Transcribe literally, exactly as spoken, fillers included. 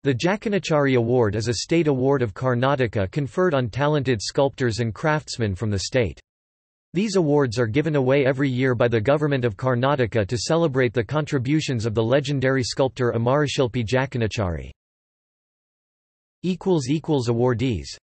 The Jakanachari Award is a state award of Karnataka conferred on talented sculptors and craftsmen from the state. These awards are given away every year by the government of Karnataka to celebrate the contributions of the legendary sculptor Amarashilpi Jakanachari. Awardees